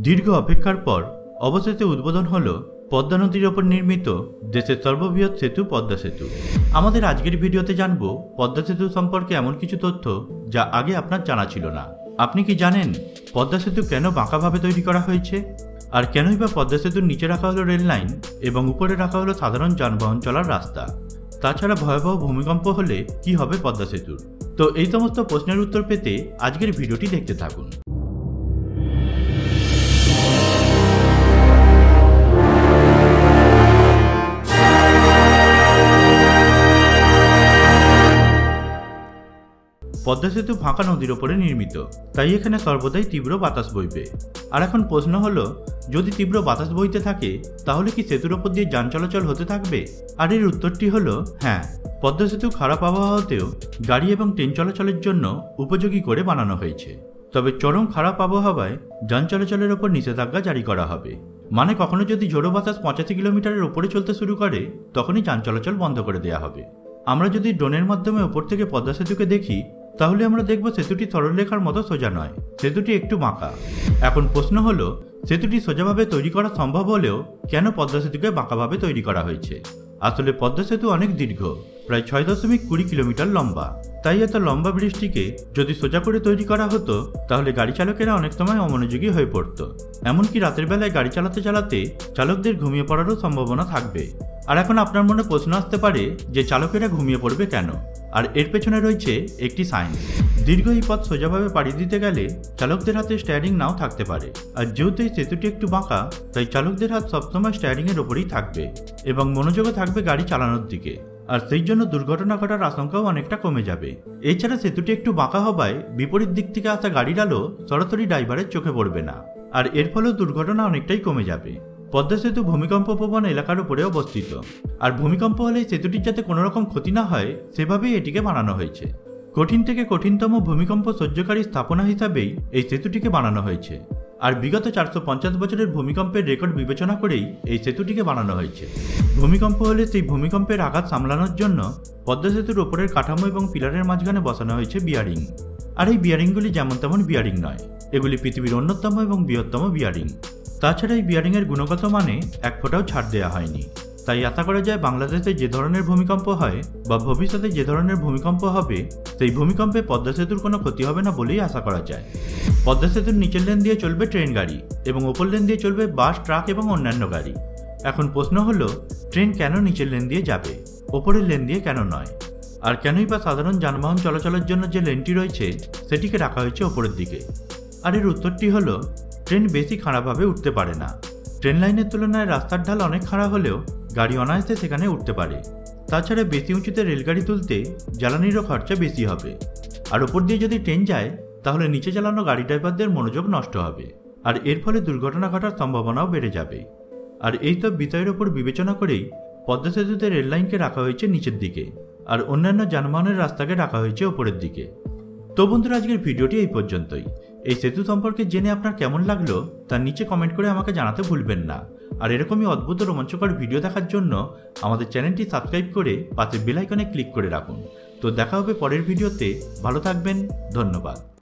দীর্ঘ অপেক্ষার পর অবশেষে উদ্বোধন হলো পদ্মা নদীর ওপর নির্মিত দেশের সর্ববৃহৎ সেতু পদ্মা সেতু। আমাদের আজকের ভিডিওতে জানবো পদ্মা সেতু সম্পর্কে এমন কিছু তথ্য যা আগে আপনার জানা ছিল না। আপনি কি জানেন পদ্মা সেতু কেন বাঁকাভাবে তৈরি করা হয়েছে, আর কেনই বা পদ্মা সেতুর নিচে রাখা হলো রেল লাইন এবং উপরে রাখা হলো সাধারণ যানবাহন চলার রাস্তা? তাছাড়া ভয়াবহ ভূমিকম্প হলে কি হবে পদ্মা সেতুর? তো এই সমস্ত প্রশ্নের উত্তর পেতে আজকের ভিডিওটি দেখতে থাকুন। পদ্মা সেতু ফাঁকা নদীর ওপরে নির্মিত, তাই এখানে সর্বদাই তীব্র বাতাস বইবে। আর এখন প্রশ্ন হলো, যদি তীব্র বাতাস বইতে থাকে তাহলে কি সেতুর ওপর দিয়ে যান চলাচল হতে থাকবে? আর এর উত্তরটি হলো হ্যাঁ। পদ্মা সেতু খারাপ আবহাওয়াতেও গাড়ি এবং ট্রেন চলাচলের জন্য উপযোগী করে বানানো হয়েছে। তবে চরম খারাপ আবহাওয়ায় যান চলাচলের ওপর নিষেধাজ্ঞা জারি করা হবে। মানে কখনো যদি ঝোড়ো বাতাস 85 কিলোমিটারের ওপরে চলতে শুরু করে তখনই যান চলাচল বন্ধ করে দেওয়া হবে। আমরা যদি ড্রোনের মাধ্যমে ওপর থেকে পদ্মা সেতুকে দেখি তাহলে আমরা দেখব সেতুটি সরলরেখার মতো সোজা নয়, সেতুটি একটু বাঁকা। এখন প্রশ্ন হলো, সেতুটি সোজাভাবে তৈরি করা সম্ভব হলেও কেন পদ্মা সেতুকে বাঁকাভাবে তৈরি করা হয়েছে? আসলে পদ্মা সেতু অনেক দীর্ঘ, প্রায় 6.20 কিলোমিটার লম্বা। তাই এত লম্বা ব্রিজটিকে যদি সোজা করে তৈরি করা হতো তাহলে গাড়ি চালকেরা অনেক সময় অমনোযোগী হয়ে পড়ত। এমনকি রাতের বেলায় গাড়ি চালাতে চালাতে চালকদের ঘুমিয়ে পড়ারও সম্ভাবনা থাকবে। আর এখন আপনার মনে প্রশ্ন আসতে পারে যে চালকেরা ঘুমিয়ে পড়বে কেন? আর এর পেছনে রয়েছে একটি সায়েন্স। দীর্ঘ এই পথ সোজাভাবে পাড়ি দিতে গেলে চালকদের হাতে স্টিয়ারিং নাও থাকতে পারে। আর যেহেতু এই সেতুটি একটু বাঁকা, তাই চালকদের হাত সবসময় স্টিয়ারিং এর ওপরেই থাকবে এবং মনোযোগও থাকবে গাড়ি চালানোর দিকে। আর সেই জন্য দুর্ঘটনা ঘটার আশঙ্কাও অনেকটা কমে যাবে। এছাড়া সেতুটি একটু বাঁকা হওয়ায় বিপরীত দিক থেকে আসা গাড়ির আলো সরাসরি ড্রাইভারের চোখে পড়বে না, আর এর ফলেও দুর্ঘটনা অনেকটাই কমে যাবে। পদ্মা সেতু ভূমিকম্প প্রবণ এলাকার উপরে অবস্থিত, আর ভূমিকম্প হলে সেতুটির যাতে কোনো রকম ক্ষতি না হয় সেভাবেই এটিকে বানানো হয়েছে। কঠিন থেকে কঠিনতম ভূমিকম্প সহ্যকারী স্থাপনা হিসাবেই এই সেতুটিকে বানানো হয়েছে। আর বিগত 450 বছরের ভূমিকম্পের রেকর্ড বিবেচনা করেই এই সেতুটিকে বানানো হয়েছে। ভূমিকম্প হলে সেই ভূমিকম্পের আঘাত সামলানোর জন্য পদ্মা সেতুর ওপরের কাঠামো এবং পিলারের মাঝখানে বসানো হয়েছে বিয়ারিং। আর এই বিয়ারিংগুলি যেমন তেমন বিয়ারিং নয়, এগুলি পৃথিবীর অন্যতম এবং বৃহত্তম বিয়ারিং। তাছাড়া এই বিয়ারিংয়ের গুণগত মানে এক ফোঁটাও ছাড় দেওয়া হয়নি। তাই আশা করা যায় বাংলাদেশে যে ধরনের ভূমিকম্প হয় বা ভবিষ্যতে যে ধরনের ভূমিকম্প হবে সেই ভূমিকম্পে পদ্মা সেতুর কোনো ক্ষতি হবে না বলেই আশা করা যায়। পদ্মা সেতুর নিচের লেন দিয়ে চলবে ট্রেন গাড়ি এবং ওপর লেন দিয়ে চলবে বাস, ট্রাক এবং অন্যান্য গাড়ি। এখন প্রশ্ন হলো, ট্রেন কেন নিচের লেন দিয়ে যাবে, ওপরের লেন দিয়ে কেন নয়? আর কেনই বা সাধারণ যানবাহন চলাচলের জন্য যে লেনটি রয়েছে সেটিকে রাখা হয়েছে ওপরের দিকে? আর এর উত্তরটি হলো, ট্রেন বেশি খাড়াভাবে উঠতে পারে না। ট্রেন লাইনের তুলনায় রাস্তার ঢাল অনেক খাড়া হলেও গাড়ি অনায়াসে সেখানে উঠতে পারে। তাছাড়া বেশি উঁচুতে রেলগাড়ি তুলতে জ্বালানিরও খরচা বেশি হবে। আর ওপর দিয়ে যদি ট্রেন যায় তাহলে নিচে চালানো গাড়ি ড্রাইভারদের মনোযোগ নষ্ট হবে, আর এর ফলে দুর্ঘটনা ঘটার সম্ভাবনাও বেড়ে যাবে। আর এই সব বিষয়ের ওপর বিবেচনা করেই পদ্মা সেতুতে রেল লাইনকে রাখা হয়েছে নিচের দিকে, আর অন্যান্য যানবাহনের রাস্তাকে রাখা হয়েছে ওপরের দিকে। তো বন্ধুরা, আজকের ভিডিওটি এই পর্যন্তই। এই সেতু সম্পর্কে জেনে আপনার কেমন লাগলো তার নিচে কমেন্ট করে আমাকে জানাতে ভুলবেন না। আর এরকমই অদ্ভুত রোমাঞ্চকর ভিডিও দেখার জন্য আমাদের চ্যানেলটি সাবস্ক্রাইব করে পাশে বেল আইকনে ক্লিক করে রাখুন। তো দেখা হবে পরের ভিডিওতে। ভালো থাকবেন, ধন্যবাদ।